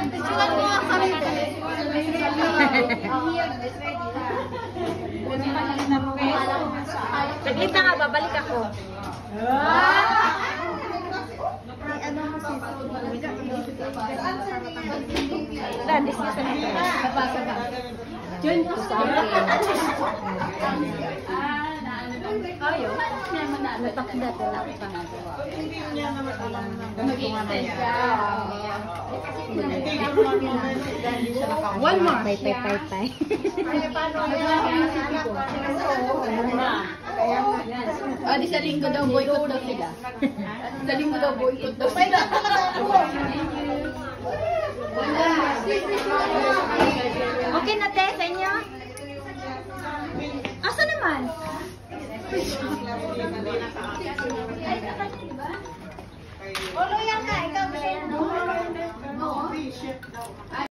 Picturean mo ang sarili. Saglit na nga, babalik ako. Dismiss na ito. Join ko sa akin. Ayo. Natakda ko lang pa nga. Hindi niya naman alam na Mag-i-extend ka. One more. Pay. Di sa linggo daw boycott daw sila. Sa linggo daw boycott daw sila. Okay na, te, sa inyo? Asa naman? Olo yan ka, ikaw ba yan?